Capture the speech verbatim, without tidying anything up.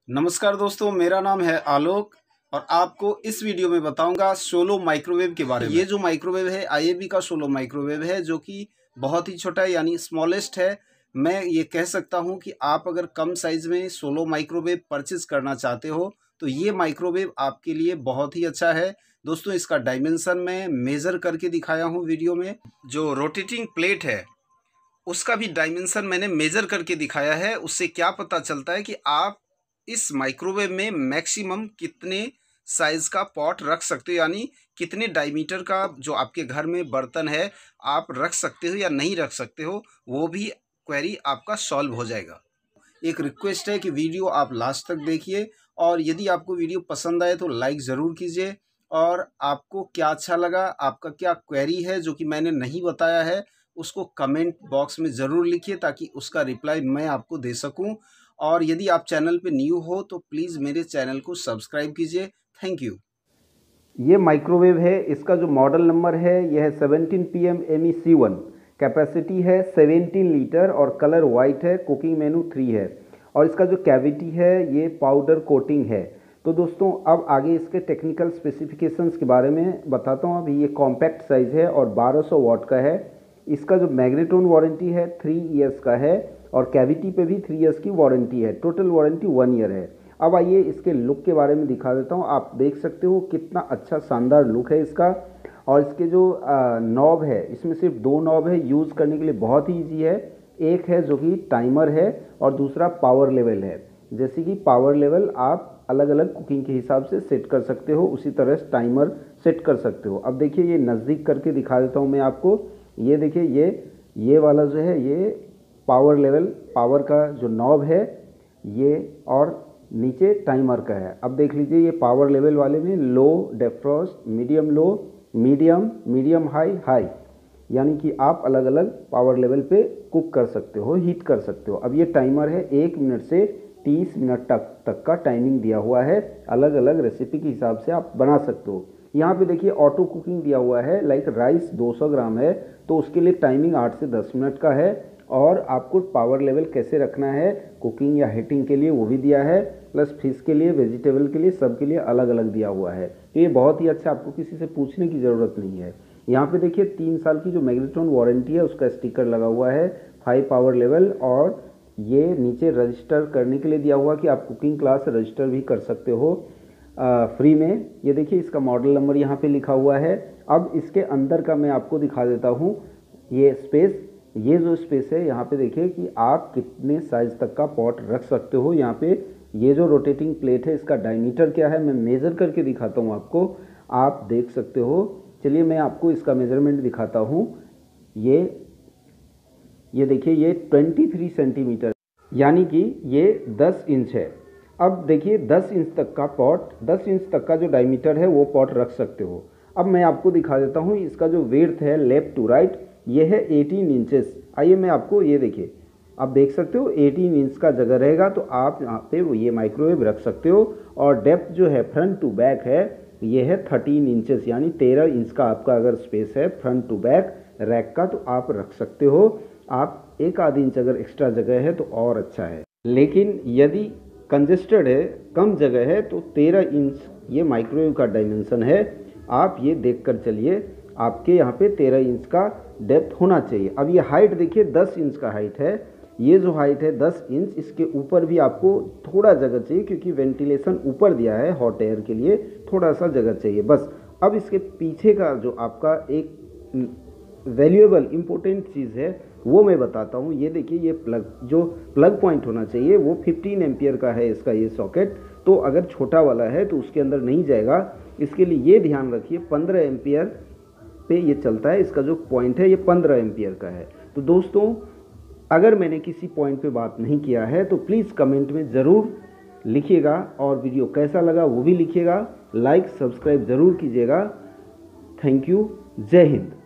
नमस्कार दोस्तों, मेरा नाम है आलोक और आपको इस वीडियो में बताऊंगा सोलो माइक्रोवेव के बारे में। ये जो माइक्रोवेव है आई ए बी का सोलो माइक्रोवेव है, जो कि बहुत ही छोटा है यानी स्मॉलेस्ट है। मैं ये कह सकता हूं कि आप अगर कम साइज में सोलो माइक्रोवेव परचेज करना चाहते हो तो ये माइक्रोवेव आपके लिए बहुत ही अच्छा है। दोस्तों, इसका डायमेंशन मैं मेज़र करके दिखाया हूँ वीडियो में। जो रोटेटिंग प्लेट है उसका भी डायमेंशन मैंने मेज़र करके दिखाया है। उससे क्या पता चलता है कि आप इस माइक्रोवेव में मैक्सिमम कितने साइज़ का पॉट रख सकते हो, यानी कितने डायमीटर का जो आपके घर में बर्तन है आप रख सकते हो या नहीं रख सकते हो, वो भी क्वेरी आपका सॉल्व हो जाएगा। एक रिक्वेस्ट है कि वीडियो आप लास्ट तक देखिए और यदि आपको वीडियो पसंद आए तो लाइक ज़रूर कीजिए। और आपको क्या अच्छा लगा, आपका क्या क्वेरी है जो कि मैंने नहीं बताया है, उसको कमेंट बॉक्स में ज़रूर लिखिए ताकि उसका रिप्लाई मैं आपको दे सकूं। और यदि आप चैनल पे न्यू हो तो प्लीज़ मेरे चैनल को सब्सक्राइब कीजिए। Thank you. ये माइक्रोवेव है, इसका जो मॉडल नंबर है यह है seventeen P M M E C one. Capacity है सेवनटीन लीटर और कलर वाइट है। कुकिंग मेनू थ्री है और इसका जो कैविटी है ये पाउडर कोटिंग है। तो दोस्तों अब आगे इसके टेक्निकल स्पेसिफिकेशंस के बारे में बताता हूँ। अभी ये कॉम्पैक्ट साइज़ है और बारह सौ वाट का है। इसका जो मैग्नेट्रोन वारंटी है थ्री ईयर्स का है और कैविटी पे भी थ्री ईयर्स की वारंटी है। टोटल वारंटी वन ईयर है। अब आइए इसके लुक के बारे में दिखा देता हूँ। आप देख सकते हो कितना अच्छा शानदार लुक है इसका। और इसके जो नॉब है, इसमें सिर्फ दो नॉब है, यूज़ करने के लिए बहुत ही ईजी है। एक है जो कि टाइमर है और दूसरा पावर लेवल है। जैसे कि पावर लेवल आप अलग अलग कुकिंग के हिसाब से सेट कर सकते हो, उसी तरह टाइमर सेट कर सकते हो। अब देखिए ये नज़दीक करके दिखा देता हूँ मैं आपको। ये देखिए ये ये वाला जो है ये पावर लेवल, पावर का जो नॉब है ये, और नीचे टाइमर का है। अब देख लीजिए ये पावर लेवल वाले में low defrost, medium low, medium, medium high, high, यानी कि आप अलग अलग पावर लेवल पे कुक कर सकते हो, हीट कर सकते हो। अब ये टाइमर है, एक मिनट से तीस मिनट तक तक का टाइमिंग दिया हुआ है। अलग अलग रेसिपी के हिसाब से आप बना सकते हो। यहाँ पे देखिए ऑटो कुकिंग दिया हुआ है। लाइक राइस दो सौ ग्राम है तो उसके लिए टाइमिंग आठ से दस मिनट का है। और आपको पावर लेवल कैसे रखना है कुकिंग या हीटिंग के लिए वो भी दिया है। प्लस फिश के लिए, वेजिटेबल के लिए, सब के लिए अलग अलग दिया हुआ है। तो ये बहुत ही अच्छा, आपको किसी से पूछने की ज़रूरत नहीं है। यहाँ पे देखिए तीन साल की जो मैग्नेट्रोन वारंटी है उसका स्टिकर लगा हुआ है। फाइव पावर लेवल, और ये नीचे रजिस्टर करने के लिए दिया हुआ कि आप कुकिंग क्लास रजिस्टर भी कर सकते हो आ, फ्री में। ये देखिए इसका मॉडल नंबर यहाँ पे लिखा हुआ है। अब इसके अंदर का मैं आपको दिखा देता हूँ। ये स्पेस, ये जो स्पेस है यहाँ पे देखिए कि आप कितने साइज तक का पॉट रख सकते हो। यहाँ पे ये जो रोटेटिंग प्लेट है इसका डायमीटर क्या है मैं मेज़र करके दिखाता हूँ आपको, आप देख सकते हो। चलिए मैं आपको इसका मेज़रमेंट दिखाता हूँ। ये ये देखिए ये तेईस सेंटीमीटर, यानी कि ये दस इंच है। अब देखिए दस इंच तक का पॉट, दस इंच तक का जो डायमीटर है वो पॉट रख सकते हो। अब मैं आपको दिखा देता हूँ इसका जो विड्थ है लेफ्ट टू राइट, ये है अठारह इंचेस। आइए मैं आपको, ये देखिए आप देख सकते हो अठारह इंच का जगह रहेगा तो आप यहाँ पे वो ये माइक्रोवेव रख सकते हो। और डेप्थ जो है फ्रंट टू बैक है ये है थर्टीन इंचेस, यानी तेरह इंच का आपका अगर स्पेस है फ्रंट टू बैक रैक का तो आप रख सकते हो। आप एक आध इंच अगर एक्स्ट्रा जगह है तो और अच्छा है, लेकिन यदि कंजेस्टेड है, कम जगह है, तो तेरह इंच ये माइक्रोवेव का डायमेंशन है। आप ये देख कर चलिए, आपके यहाँ पे तेरह इंच का डेप्थ होना चाहिए। अब ये हाइट देखिए दस इंच का हाइट है। ये जो हाइट है दस इंच, इसके ऊपर भी आपको थोड़ा जगह चाहिए क्योंकि वेंटिलेशन ऊपर दिया है हॉट एयर के लिए, थोड़ा सा जगह चाहिए बस। अब इसके पीछे का जो आपका एक वैल्यूएबल इम्पोर्टेंट चीज़ है वो मैं बताता हूँ। ये देखिए ये प्लग, जो प्लग पॉइंट होना चाहिए वो पंद्रह एम्पियर का है इसका ये सॉकेट। तो अगर छोटा वाला है तो उसके अंदर नहीं जाएगा। इसके लिए ये ध्यान रखिए पंद्रह एम्पियर पे ये चलता है। इसका जो पॉइंट है ये पंद्रह एम्पियर का है। तो दोस्तों अगर मैंने किसी पॉइंट पे बात नहीं किया है तो प्लीज़ कमेंट में ज़रूर लिखिएगा और वीडियो कैसा लगा वो भी लिखिएगा। लाइक सब्सक्राइब ज़रूर कीजिएगा। Thank you. जय हिंद।